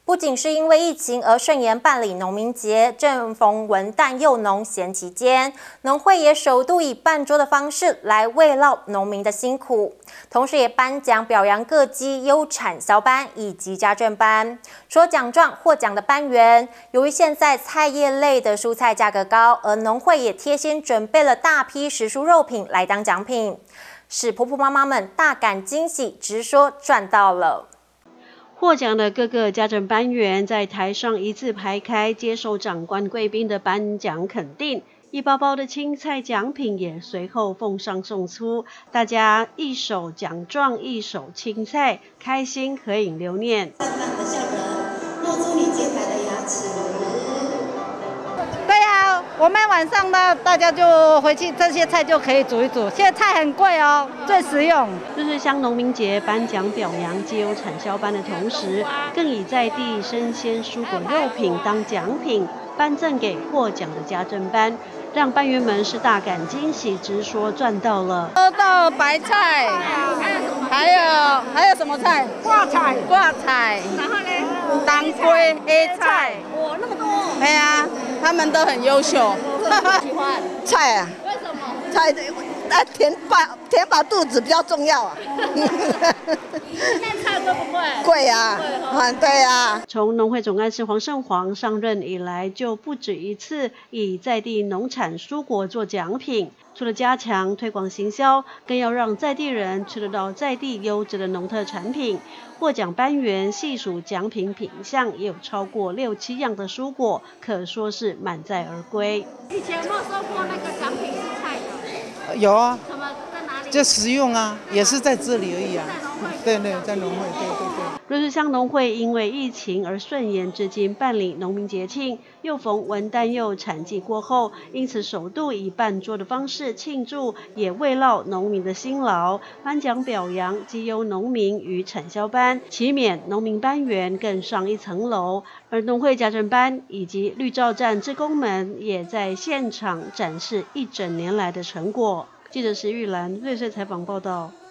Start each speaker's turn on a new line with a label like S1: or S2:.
S1: 不仅是因为疫情而顺延办理农民节，正逢文旦柚农闲期间，农会也首度以办桌的方式来慰劳农民的辛苦，同时也颁奖表扬各机优产销班以及家政班。除了奖状获奖的班员，由于现在菜叶类的蔬菜价格高，而农会也贴心准备了大批时蔬肉品来当奖品，使婆婆妈妈们大感惊喜，直说赚到了。
S2: 获奖的各个家政班员在台上一字排开，接受长官贵宾的颁奖肯定，一包包的青菜奖品也随后奉上送出，大家一手奖状，一手青菜，开心合影留念。
S3: 灿烂的笑容，露出你洁白的牙齿。
S4: 对呀，我们晚上呢，大家就回去这些菜就可以煮一煮。现在菜很贵哦，最实用。
S2: 就是向农民节颁奖表扬既有产销班的同时，更以在地生鲜蔬果肉品当奖品颁赠给获奖的家政班，让班员们是大感惊喜，直说赚到了。
S4: 收到白菜，还有什么菜？挂菜，然后呢？当归、黑菜，哇，那么多！哎呀，他们都很优秀。喜欢
S5: 菜啊？
S4: 为什么？
S5: 菜填饱肚子比较重要啊。
S4: 现在菜贵不贵？
S5: 贵啊，对啊。
S2: 从农会总干事黄胜煌上任以来，就不止一次以在地农产蔬果做奖品。除了加强推广行销，更要让在地人吃得到在地优质的农特产品。获奖班员细数奖品品项，也有超过6、7样的蔬果，可说是满载而归。
S4: 以前有没有收过那个奖品是菜的？
S6: 有啊。
S4: 什么在哪里？
S6: 就食用啊，也是在这里而已啊。对，在农会，对。
S2: 若是乡农会因为疫情而顺延至今办理农民节庆，又逢文旦柚产季过后，因此首度以办桌的方式庆祝，也慰劳农民的辛劳，颁奖表扬绩优农民与产销班，期勉农民班员更上一层楼。而农会家政班以及绿照站志工们也在现场展示一整年来的成果。记者石玉兰瑞穗采访报道。